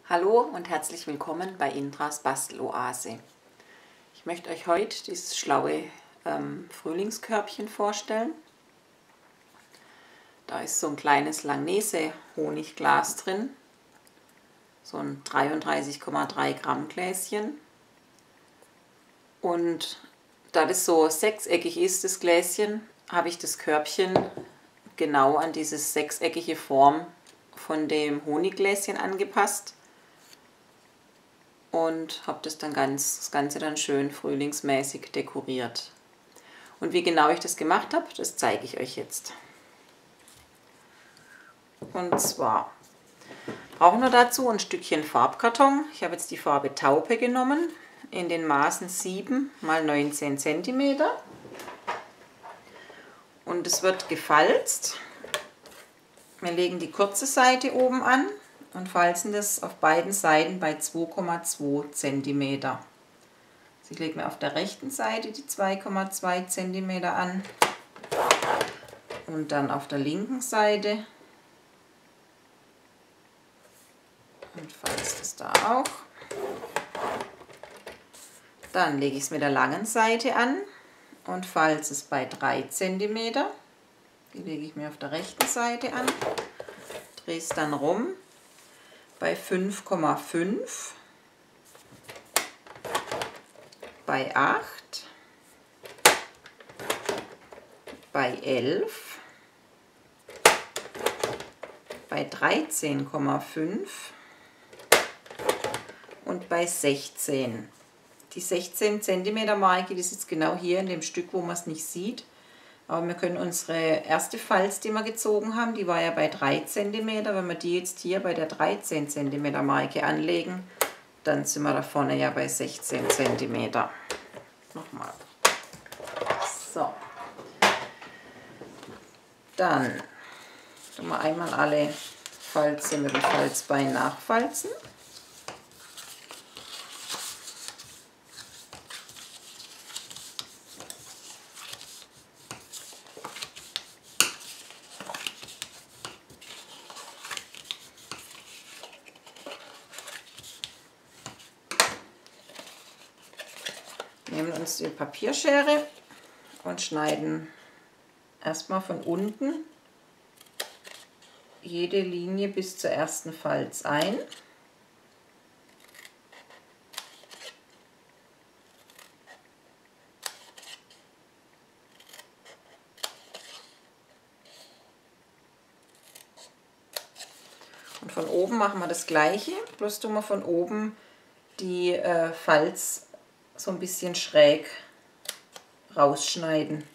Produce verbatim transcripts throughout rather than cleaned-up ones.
Hallo und herzlich willkommen bei Indras Basteloase. Ich möchte euch heute dieses schlaue ähm, Frühlingskörbchen vorstellen. Da ist so ein kleines Langnese-Honigglas drin, so ein dreiunddreißig Komma drei Gramm Gläschen. Und da das so sechseckig ist, das Gläschen, habe ich das Körbchen genau an diese sechseckige Form von dem Honiggläschen angepasst. Und habe das dann ganz, das Ganze dann schön frühlingsmäßig dekoriert. Und wie genau ich das gemacht habe, das zeige ich euch jetzt. Und zwar brauchen wir dazu ein Stückchen Farbkarton. Ich habe jetzt die Farbe Taupe genommen, in den Maßen sieben mal neunzehn Zentimeter. Und es wird gefalzt. Wir legen die kurze Seite oben an und falzen das auf beiden Seiten bei zwei Komma zwei Zentimeter. Also ich lege mir auf der rechten Seite die zwei Komma zwei Zentimeter an und dann auf der linken Seite und falze es da auch. Dann lege ich es mit der langen Seite an und falze es bei drei Zentimeter. Die lege ich mir auf der rechten Seite an, drehe es dann rum bei fünf Komma fünf, bei acht, bei elf, bei dreizehn Komma fünf und bei sechzehn. Die sechzehn Zentimeter Marke, die ist jetzt genau hier in dem Stück, wo man es nicht sieht. Aber wir können unsere erste Falz, die wir gezogen haben, die war ja bei drei Zentimeter. Wenn wir die jetzt hier bei der dreizehn Zentimeter Marke anlegen, dann sind wir da vorne ja bei sechzehn Zentimeter. Nochmal. So. Dann tun wir einmal alle Falze mit dem Falzbein nachfalzen. Nehmen uns die Papierschere und schneiden erstmal von unten jede Linie bis zur ersten Falz ein. Und von oben machen wir das gleiche, bloß tun wir von oben die äh, Falz so ein bisschen schräg rausschneiden.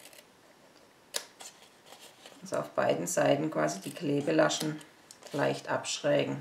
Also auf beiden Seiten quasi die Klebelaschen leicht abschrägen.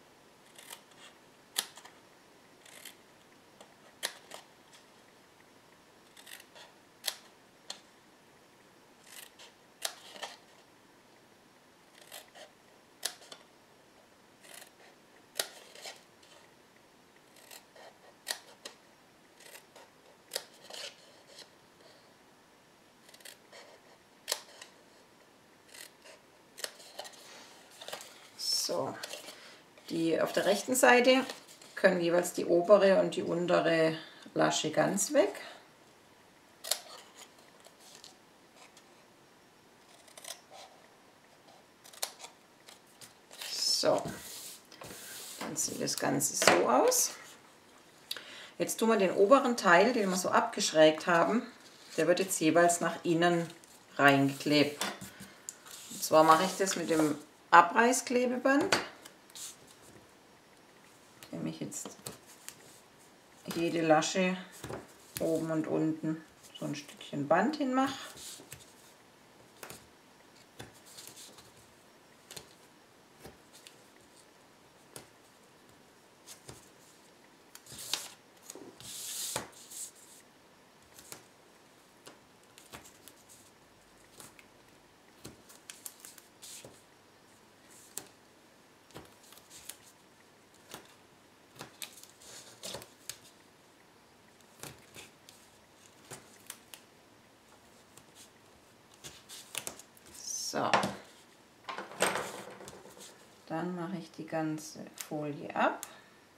So, die auf der rechten Seite können jeweils die obere und die untere Lasche ganz weg. So, dann sieht das Ganze so aus. Jetzt tun wir den oberen Teil, den wir so abgeschrägt haben, der wird jetzt jeweils nach innen reingeklebt. Und zwar mache ich das mit dem Abreißklebeband, indem ich jetzt jede Lasche oben und unten so ein Stückchen Band hinmache. So, dann mache ich die ganze Folie ab.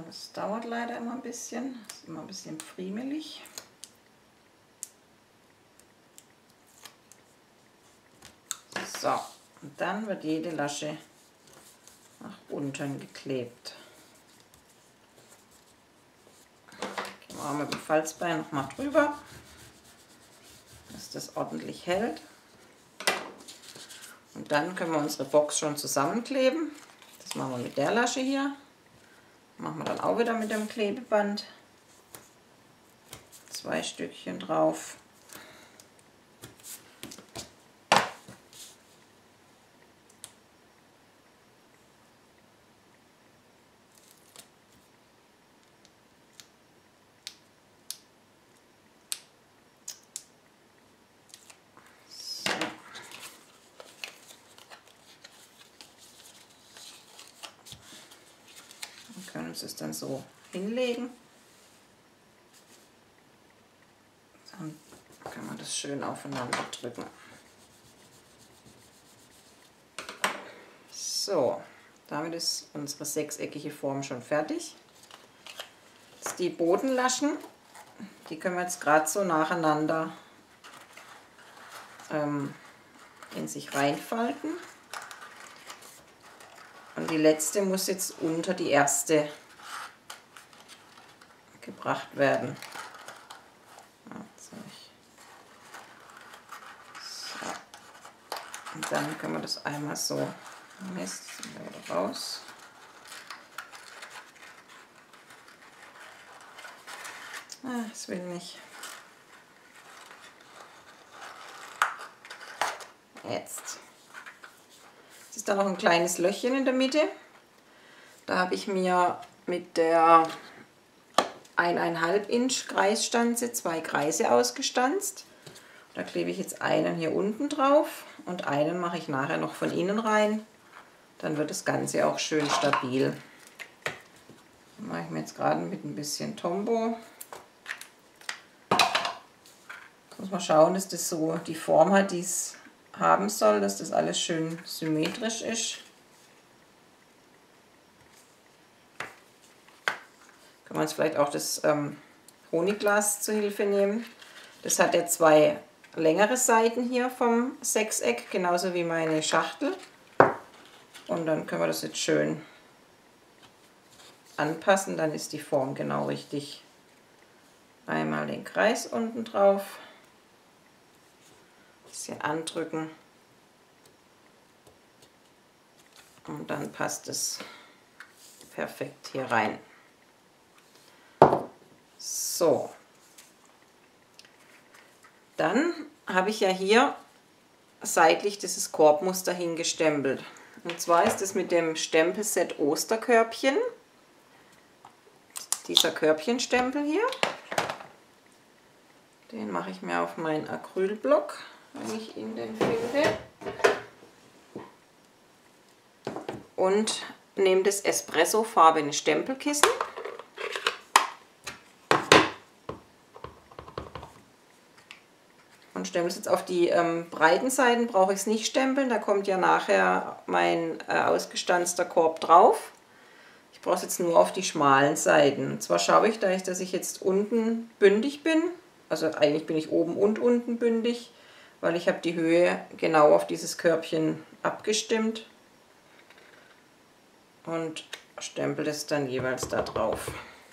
Das dauert leider immer ein bisschen, das ist immer ein bisschen friemelig. So, und dann wird jede Lasche nach unten geklebt. Gehen wir mit dem Falzbein noch mal drüber, dass das ordentlich hält. Und dann können wir unsere Box schon zusammenkleben. Das machen wir mit der Lasche hier. Machen wir dann auch wieder mit dem Klebeband. Zwei Stückchen drauf. Können uns das dann so hinlegen. Dann kann man das schön aufeinander drücken. So, damit ist unsere sechseckige Form schon fertig. Jetzt die Bodenlaschen, die können wir jetzt gerade so nacheinander ähm, in sich reinfalten. Und die letzte muss jetzt unter die erste gebracht werden. So. Und dann können wir das einmal so, Mist, wieder raus. Ah, das will nicht. Jetzt. Ist da noch ein kleines Löchchen in der Mitte. Da habe ich mir mit der eineinhalb Inch Kreisstanze zwei Kreise ausgestanzt. Da klebe ich jetzt einen hier unten drauf und einen mache ich nachher noch von innen rein. Dann wird das Ganze auch schön stabil. Das mache ich mir jetzt gerade mit ein bisschen Tombow. Jetzt muss man schauen, dass das so die Form hat, die es haben soll, dass das alles schön symmetrisch ist. Kann man jetzt vielleicht auch das ähm, Honigglas zur Hilfe nehmen. Das hat ja zwei längere Seiten hier vom Sechseck, genauso wie meine Schachtel. Und dann können wir das jetzt schön anpassen, dann ist die Form genau richtig. Einmal den Kreis unten drauf. Bisschen andrücken und dann passt es perfekt hier rein. So, dann habe ich ja hier seitlich dieses Korbmuster hingestempelt. Und zwar ist es mit dem Stempelset Osterkörbchen, dieser Körbchenstempel hier. Den mache ich mir auf meinen Acrylblock, wenn ich ihn denn finde. Und nehme das Espresso-farbene Stempelkissen. Und stempel es jetzt auf die ähm, breiten Seiten, brauche ich es nicht stempeln. Da kommt ja nachher mein äh, ausgestanzter Korb drauf. Ich brauche es jetzt nur auf die schmalen Seiten. Und zwar schaue ich, da ich, dass ich jetzt unten bündig bin. Also eigentlich bin ich oben und unten bündig, weil ich habe die Höhe genau auf dieses Körbchen abgestimmt und stempel das dann jeweils da drauf.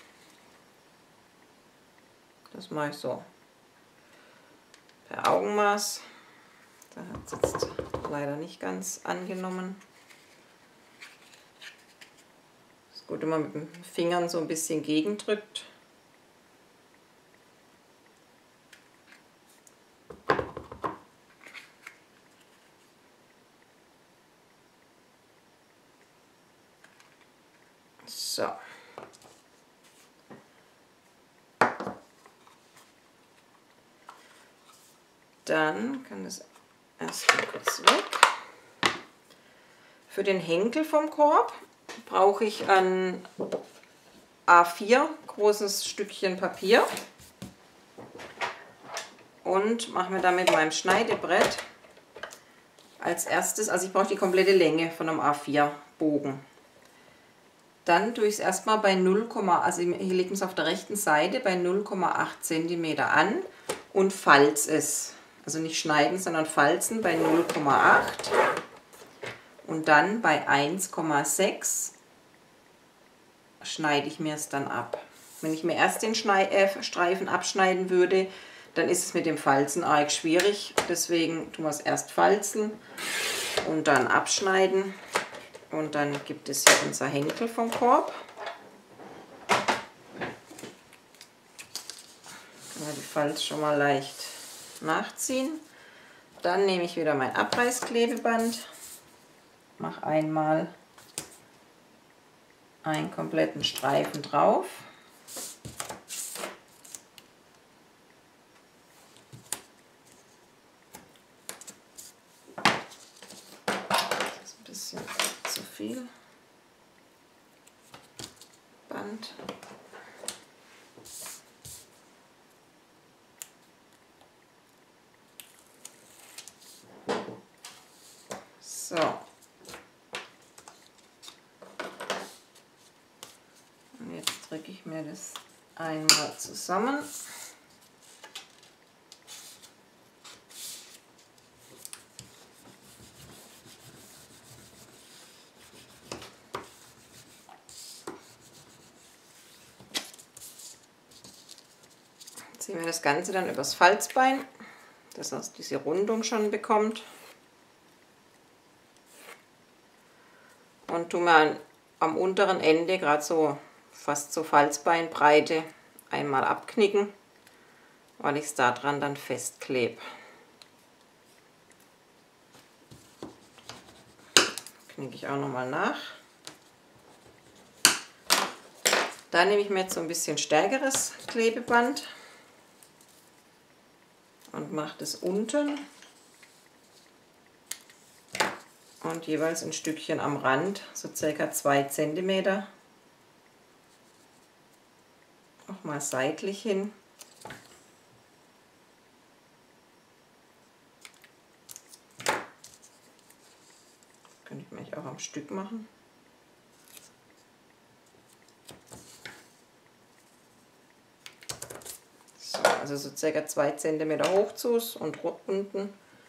Das mache ich so per Augenmaß. Da hat es jetzt leider nicht ganz angenommen. Ist gut, wenn man mit den Fingern so ein bisschen gegendrückt. So. Dann kann das erstmal kurz weg. Für den Henkel vom Korb brauche ich ein A vier großes Stückchen Papier und mache mir dann mit meinem Schneidebrett als erstes, also ich brauche die komplette Länge von einem A vier Bogen. Dann tue ich es erstmal bei null, also hier legt man es auf der rechten Seite bei null Komma acht Zentimeter an und falz es. Also nicht schneiden, sondern falzen bei null Komma acht und dann bei eins Komma sechs schneide ich mir es dann ab. Wenn ich mir erst den Schnei äh, Streifen abschneiden würde, dann ist es mit dem Falzen arg schwierig. Deswegen tun wir es erst falzen und dann abschneiden. Und dann gibt es hier unser Henkel vom Korb. Können wir die Falz schon mal leicht nachziehen. Dann nehme ich wieder mein Abreißklebeband, mache einmal einen kompletten Streifen drauf. Das ist ein bisschen zu viel Band. So. Und jetzt drücke ich mir das einmal zusammen. Ziehen wir das Ganze dann übers Falzbein, dass es diese Rundung schon bekommt. Und tun wir am unteren Ende, gerade so fast zur Falzbeinbreite, einmal abknicken, weil ich es daran dann festklebe. Knicke ich auch nochmal nach. Dann nehme ich mir jetzt so ein bisschen stärkeres Klebeband und mache das unten und jeweils ein Stückchen am Rand, so circa zwei Zentimeter, auch mal seitlich hin. Könnte ich mich auch am Stück machen. So, also so circa zwei Zentimeter hoch zu und unten.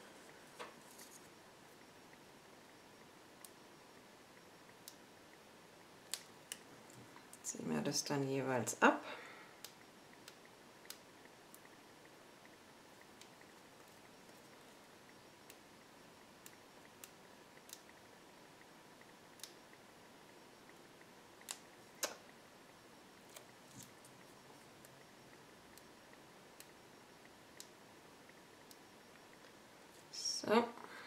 Ziehen wir das dann jeweils ab. So.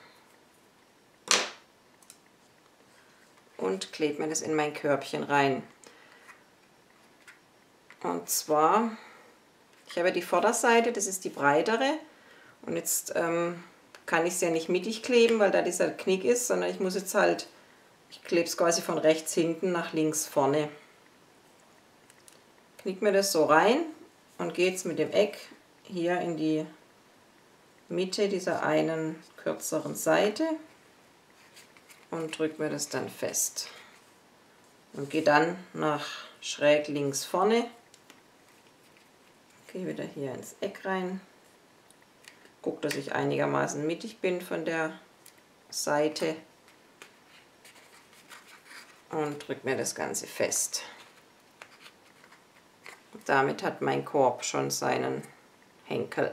Und klebe mir das in mein Körbchen rein. Und zwar, ich habe die Vorderseite, das ist die breitere. Und jetzt ähm, kann ich es ja nicht mittig kleben, weil da dieser Knick ist, sondern ich muss jetzt halt, ich klebe es quasi von rechts hinten nach links vorne. Knick mir das so rein und gehe jetzt mit dem Eck hier in die Mitte dieser einen kürzeren Seite und drücke mir das dann fest. Und gehe dann nach schräg links vorne. Gehe wieder hier ins Eck rein. Gucke, dass ich einigermaßen mittig bin von der Seite. Und drücke mir das Ganze fest. Und damit hat mein Korb schon seinen Henkel.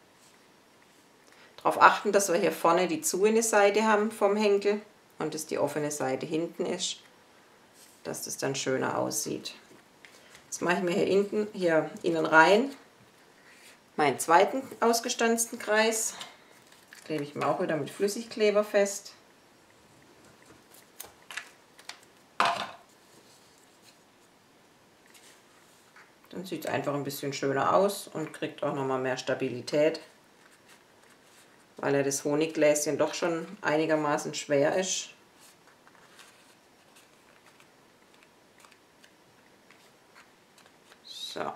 Darauf achten, dass wir hier vorne die zuene Seite haben vom Henkel und dass die offene Seite hinten ist, dass das dann schöner aussieht. Jetzt mache ich mir hier hinten, hier innen rein meinen zweiten ausgestanzten Kreis. Klebe ich mir auch wieder mit Flüssigkleber fest. Dann sieht es einfach ein bisschen schöner aus und kriegt auch nochmal mehr Stabilität, weil ja das Honiggläschen doch schon einigermaßen schwer ist. So.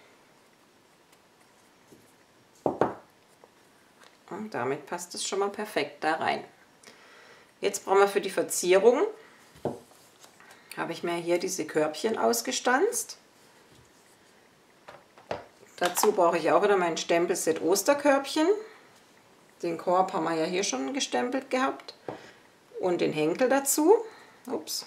Und damit passt es schon mal perfekt da rein. Jetzt brauchen wir für die Verzierung, habe ich mir hier diese Körbchen ausgestanzt. Dazu brauche ich auch wieder mein Stempelset Osterkörbchen. Den Korb haben wir ja hier schon gestempelt gehabt. Und den Henkel dazu. Ups.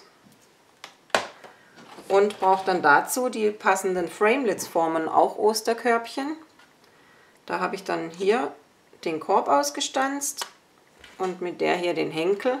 Und brauche dann dazu die passenden Framelits-Formen, auch Osterkörbchen. Da habe ich dann hier den Korb ausgestanzt und mit der hier den Henkel.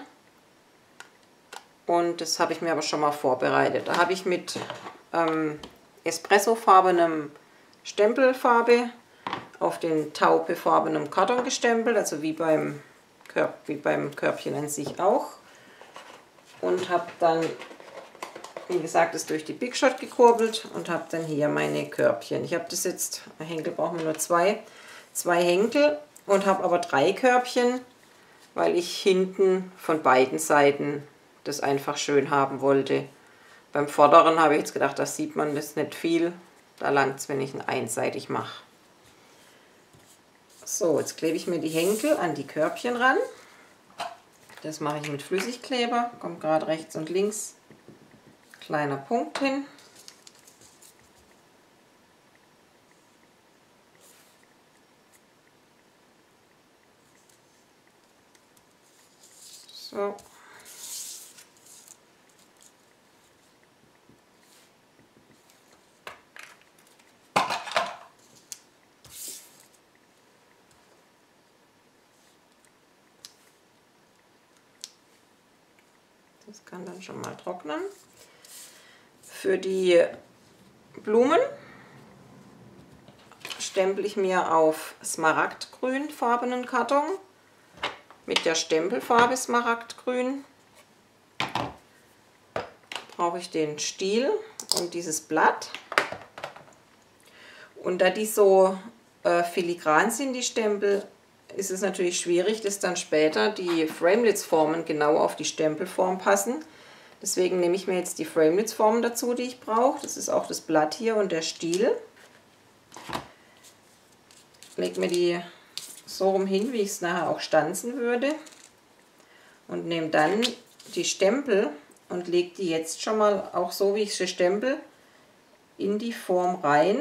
Und das habe ich mir aber schon mal vorbereitet. Da habe ich mit ähm, espressofarbenem Stempelfarbe auf den taupefarbenen Karton gestempelt, also wie beim, Körb, wie beim Körbchen an sich auch. Und habe dann, wie gesagt, das durch die Big Shot gekurbelt und habe dann hier meine Körbchen. Ich habe das jetzt, Henkel brauchen wir nur zwei, zwei Henkel und habe aber drei Körbchen, weil ich hinten von beiden Seiten das einfach schön haben wollte. Beim vorderen habe ich jetzt gedacht, da sieht man das nicht viel. Da langt es, wenn ich ihn einseitig mache. So, jetzt klebe ich mir die Henkel an die Körbchen ran. Das mache ich mit Flüssigkleber. Kommt gerade rechts und links kleiner Punkt hin. So. Das kann dann schon mal trocknen. Für die Blumen stempel ich mir auf smaragdgrünfarbenen Karton mit der Stempelfarbe Smaragdgrün. Brauche ich den Stiel und dieses Blatt. Und da die so äh, filigran sind, die Stempel, ist es natürlich schwierig, dass dann später die Framelits-Formen genau auf die Stempelform passen. Deswegen nehme ich mir jetzt die Framelits-Formen dazu, die ich brauche. Das ist auch das Blatt hier und der Stiel. Lege mir die so rum hin, wie ich es nachher auch stanzen würde. Und nehme dann die Stempel und lege die jetzt schon mal auch so, wie ich sie stempel, in die Form rein,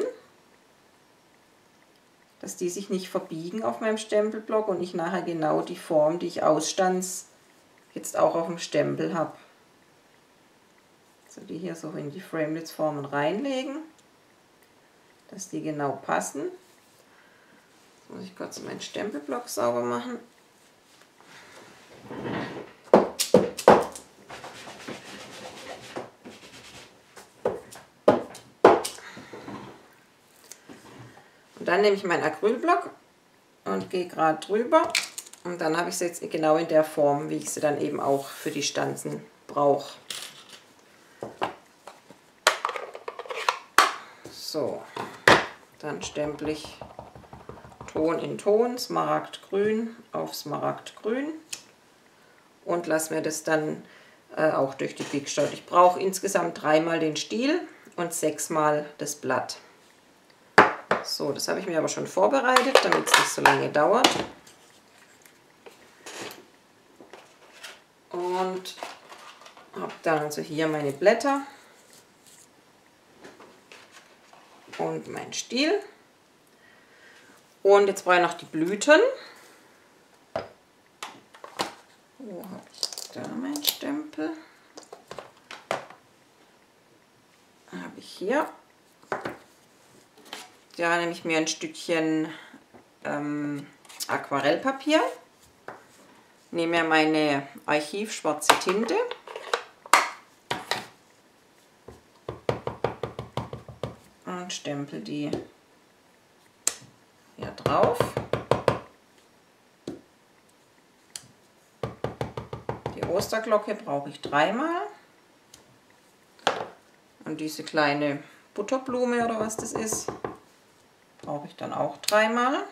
dass die sich nicht verbiegen auf meinem Stempelblock und ich nachher genau die Form, die ich ausstanz, jetzt auch auf dem Stempel habe. So, die hier so in die Framelits-Formen reinlegen, dass die genau passen. Jetzt muss ich kurz meinen Stempelblock sauber machen. Und dann nehme ich meinen Acrylblock und gehe gerade drüber. Und dann habe ich sie jetzt genau in der Form, wie ich sie dann eben auch für die Stanzen brauche. So, dann stempel ich Ton in Ton, Smaragdgrün auf Smaragdgrün und lasse mir das dann äh, auch durch die Big Shot. Ich brauche insgesamt dreimal den Stiel und sechsmal das Blatt. So, das habe ich mir aber schon vorbereitet, damit es nicht so lange dauert. Und habe dann also hier meine Blätter und mein Stiel. Und jetzt brauche ich noch die Blüten. Wo habe ich da meinen Stempel? Habe ich hier. Da nehme ich mir ein Stückchen ähm, Aquarellpapier, nehme mir meine Archiv-schwarze Tinte und stempel die hier drauf. Die Osterglocke brauche ich dreimal und diese kleine Butterblume oder was das ist, brauche ich dann auch dreimal.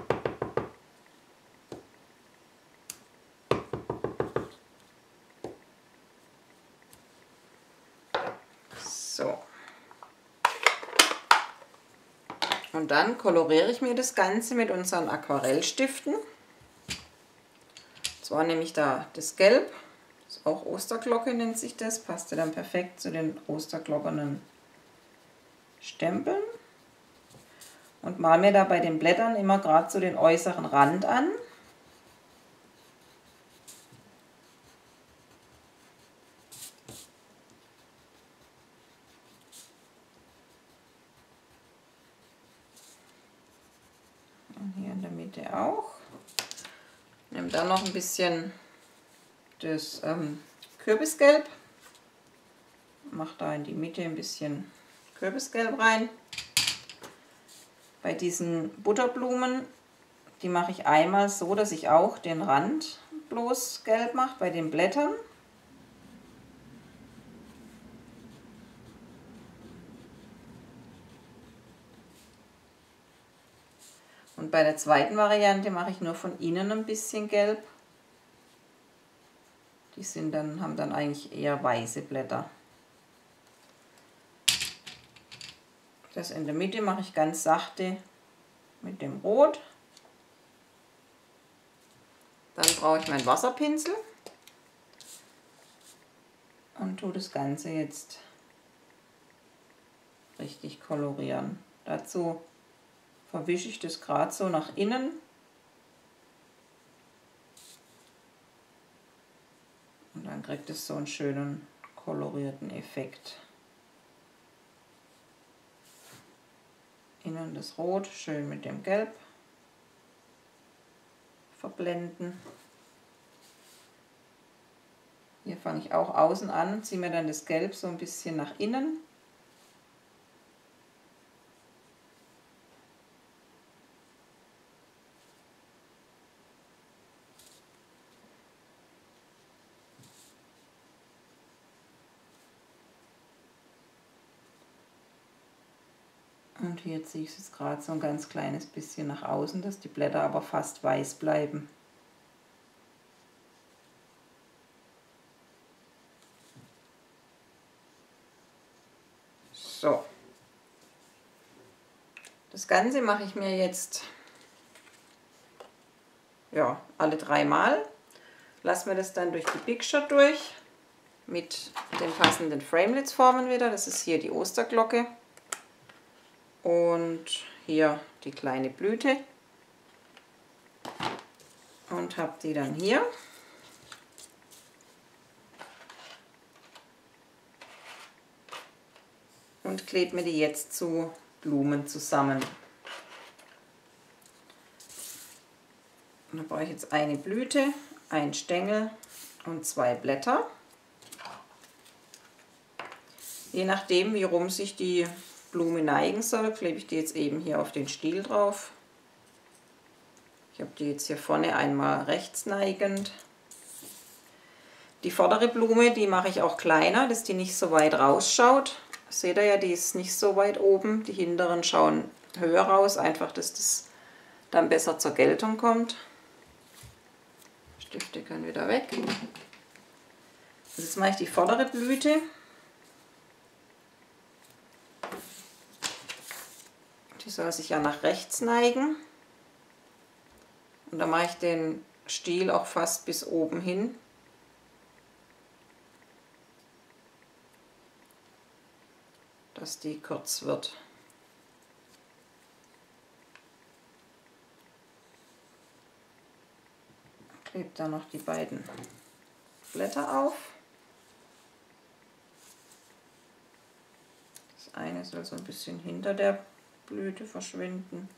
So. Und dann koloriere ich mir das Ganze mit unseren Aquarellstiften. Zwar nehme ich da das Gelb Das ist auch Osterglocke, nennt sich das. Passte dann perfekt zu den osterglockenen Stempeln. Und mal mir da bei den Blättern immer gerade so den äußeren Rand an. Und hier in der Mitte auch. Nehme dann noch ein bisschen das ähm, Kürbisgelb. Mache da in die Mitte ein bisschen Kürbisgelb rein. Bei diesen Butterblumen, die mache ich einmal so, dass ich auch den Rand bloß gelb mache bei den Blättern. Und bei der zweiten Variante mache ich nur von innen ein bisschen gelb. Die sind dann, haben dann eigentlich eher weiße Blätter. Das in der Mitte mache ich ganz sachte mit dem Rot. Dann brauche ich meinen Wasserpinsel und tue das Ganze jetzt richtig kolorieren. Dazu verwische ich das gerade so nach innen. Und dann kriegt es so einen schönen kolorierten Effekt. Innen das Rot schön mit dem Gelb verblenden. Hier fange ich auch außen an, ziehe mir dann das Gelb so ein bisschen nach innen. Und hier ziehe ich es jetzt gerade so ein ganz kleines bisschen nach außen, dass die Blätter aber fast weiß bleiben. So. Das Ganze mache ich mir jetzt ja, alle dreimal. Lassen wir das dann durch die Big Shot durch mit den passenden Framelits formen wieder. Das ist hier die Osterglocke. Und hier die kleine Blüte und habe die dann hier. Und klebe mir die jetzt zu Blumen zusammen. Und da brauche ich jetzt eine Blüte, ein Stängel und zwei Blätter. Je nachdem, wie rum sich die Blume neigen soll, klebe ich die jetzt eben hier auf den Stiel drauf. Ich habe die jetzt hier vorne einmal rechts neigend. Die vordere Blume, die mache ich auch kleiner, dass die nicht so weit rausschaut. Seht ihr ja, die ist nicht so weit oben. Die hinteren schauen höher raus, einfach, dass das dann besser zur Geltung kommt. Stifte können wieder weg. Und jetzt mache ich die vordere Blüte. Die soll sich ja nach rechts neigen. Und dann mache ich den Stiel auch fast bis oben hin. Dass die kurz wird. Klebe dann noch die beiden Blätter auf. Das eine soll so ein bisschen hinter der Blüte verschwinden.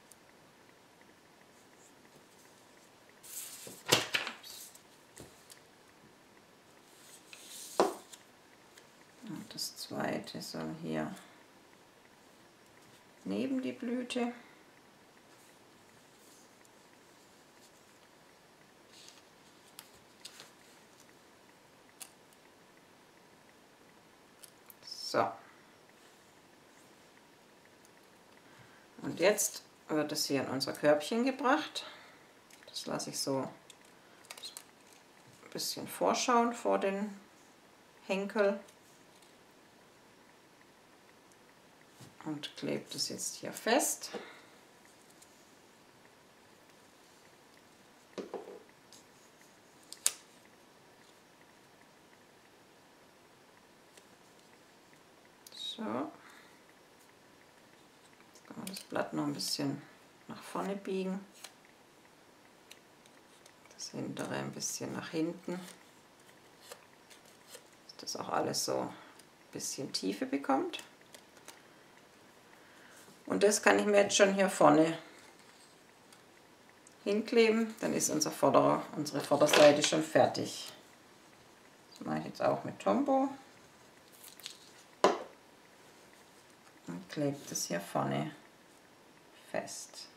Und das zweite soll hier neben die Blüte. So. Und jetzt wird es hier in unser Körbchen gebracht. Das lasse ich so ein bisschen vorschauen vor den Henkel. Und klebt es jetzt hier fest. So. Jetzt kann man das Blatt noch ein bisschen nach vorne biegen. Das hintere ein bisschen nach hinten. Dass das auch alles so ein bisschen Tiefe bekommt. Und das kann ich mir jetzt schon hier vorne hinkleben. Dann ist unser Vorderer, unsere Vorderseite schon fertig. Das mache ich jetzt auch mit Tombow. Und klebe das hier vorne fest.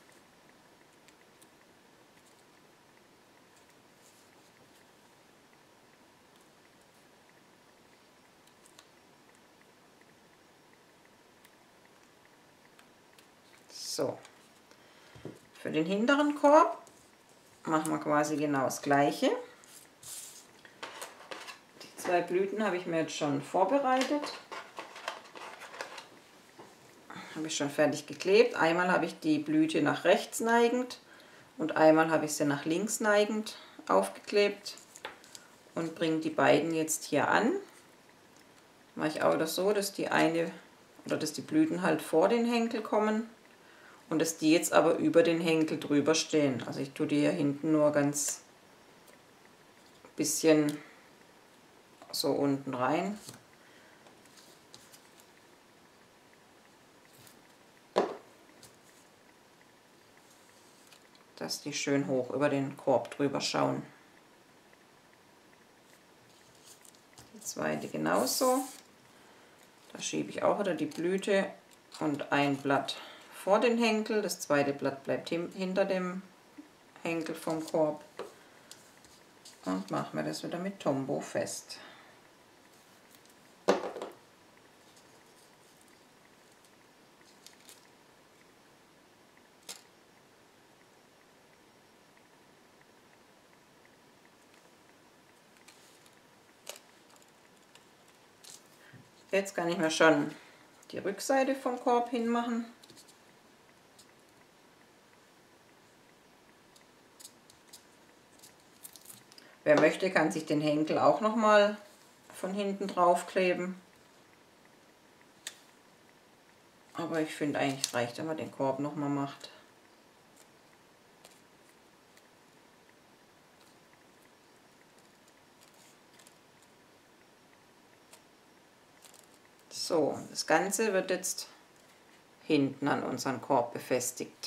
So, für den hinteren Korb machen wir quasi genau das Gleiche. Die zwei Blüten habe ich mir jetzt schon vorbereitet. Habe ich schon fertig geklebt. Einmal habe ich die Blüte nach rechts neigend und einmal habe ich sie nach links neigend aufgeklebt und bringe die beiden jetzt hier an. Mache ich auch das so, dass die eine oder dass die Blüten halt vor den Henkel kommen. Und dass die jetzt aber über den Henkel drüber stehen. Also ich tue die hier hinten nur ganz bisschen so unten rein. Dass die schön hoch über den Korb drüber schauen. Die zweite genauso. Da schiebe ich auch wieder die Blüte und ein Blatt vor den Henkel, das zweite Blatt bleibt hinter dem Henkel vom Korb und machen wir das wieder mit Tombow fest. Jetzt kann ich mir schon die Rückseite vom Korb hinmachen. Wer möchte, kann sich den Henkel auch noch mal von hinten drauf kleben. Aber ich finde eigentlich, es reicht, wenn man den Korb noch mal macht. So, das Ganze wird jetzt hinten an unseren Korb befestigt.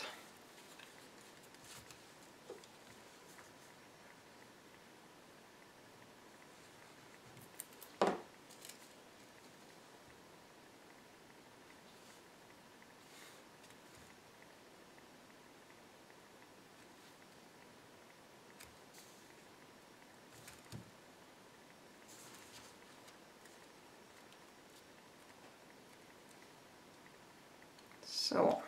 So,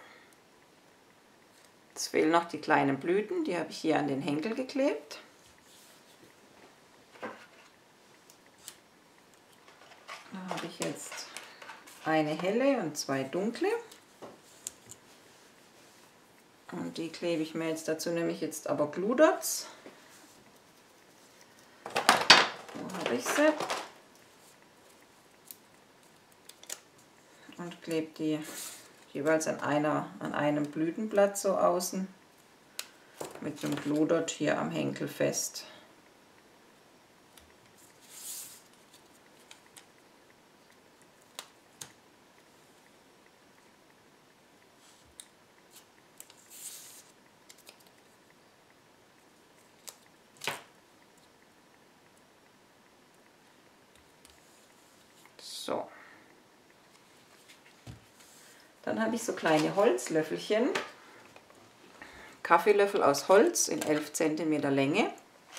jetzt fehlen noch die kleinen Blüten, die habe ich hier an den Henkel geklebt. Da habe ich jetzt eine helle und zwei dunkle. Und die klebe ich mir jetzt dazu, nämlich jetzt aber Glue Dots. Wo habe ich sie? Und klebe die jeweils an, einer, an einem Blütenblatt so außen mit dem Glue Dot hier am Henkel fest. So. Dann habe ich so kleine Holzlöffelchen, Kaffeelöffel aus Holz in elf Zentimeter Länge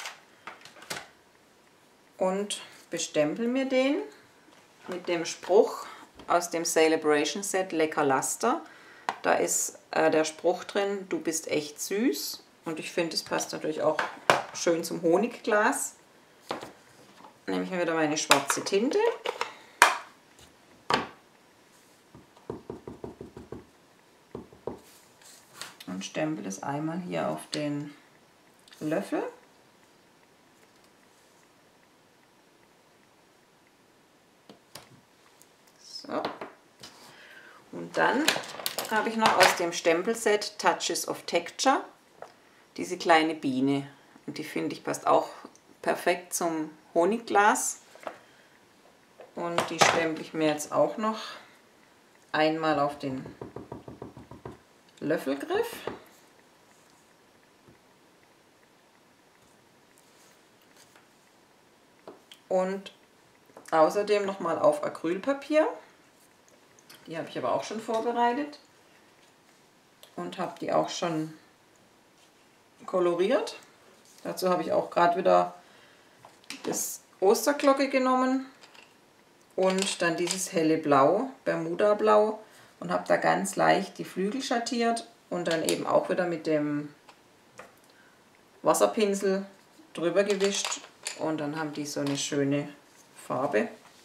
und bestempel mir den mit dem Spruch aus dem Celebration Set Lecker Laster. Da ist äh, der Spruch drin, du bist echt süß, und ich finde, es passt natürlich auch schön zum Honigglas. Dann nehme ich mir wieder meine schwarze Tinte. Und stempel es einmal hier auf den Löffel. So. Und dann habe ich noch aus dem Stempelset Touches of Texture diese kleine Biene. Und die finde ich passt auch perfekt zum Honigglas. Und die stempel ich mir jetzt auch noch einmal auf den Löffelgriff. Und außerdem nochmal auf Acrylpapier. Die habe ich aber auch schon vorbereitet. Und habe die auch schon koloriert. Dazu habe ich auch gerade wieder das Osterglocke genommen. Und dann dieses helle Blau, Bermuda Blau. Und habe da ganz leicht die Flügel schattiert. Und dann eben auch wieder mit dem Wasserpinsel drüber gewischt. Und dann haben die so eine schöne Farbe.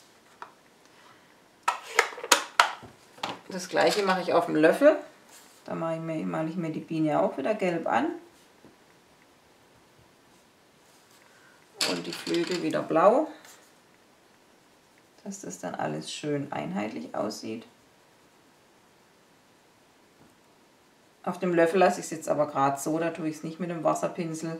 Das gleiche mache ich auf dem Löffel. Da mache ich mir, male ich mir die Biene auch wieder gelb an. Und die Flügel wieder blau. Dass das dann alles schön einheitlich aussieht. Auf dem Löffel lasse ich es jetzt aber gerade so, da tue ich es nicht mit dem Wasserpinsel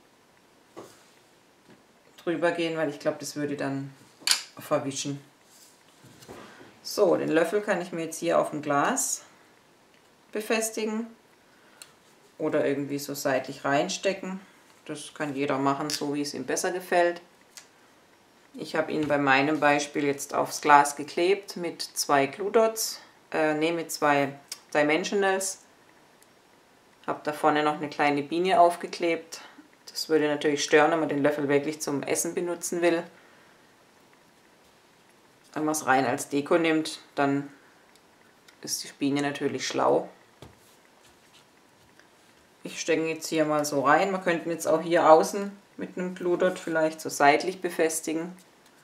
drüber gehen, weil ich glaube, das würde dann verwischen. So, den Löffel kann ich mir jetzt hier auf dem Glas befestigen oder irgendwie so seitlich reinstecken. Das kann jeder machen, so wie es ihm besser gefällt. Ich habe ihn bei meinem Beispiel jetzt aufs Glas geklebt mit zwei Glue Dots, äh, ne, mit zwei Dimensionals. Habe da vorne noch eine kleine Biene aufgeklebt. Das würde natürlich stören, wenn man den Löffel wirklich zum Essen benutzen will. Wenn man es rein als Deko nimmt, dann ist die Biene natürlich schlau. Ich stecke jetzt hier mal so rein. Man könnte jetzt auch hier außen mit einem Glue Dot vielleicht so seitlich befestigen.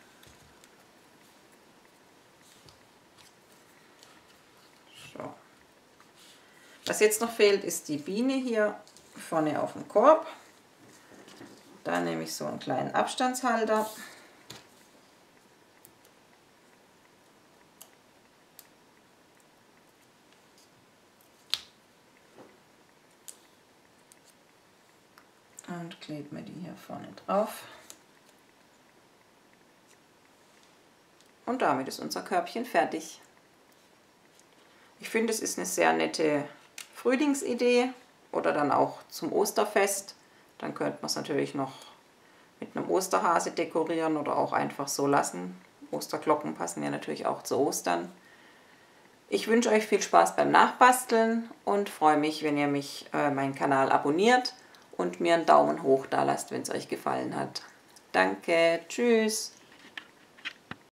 So. Was jetzt noch fehlt, ist die Biene hier vorne auf dem Korb. Da nehme ich so einen kleinen Abstandshalter. Und klebe mir die hier vorne drauf. Und damit ist unser Körbchen fertig. Ich finde, es ist eine sehr nette Frühlingsidee oder dann auch zum Osterfest. Dann könnte man es natürlich noch mit einem Osterhase dekorieren oder auch einfach so lassen. Osterglocken passen ja natürlich auch zu Ostern. Ich wünsche euch viel Spaß beim Nachbasteln und freue mich, wenn ihr mich, äh, meinen Kanal abonniert und mir einen Daumen hoch da lasst, wenn es euch gefallen hat. Danke, tschüss!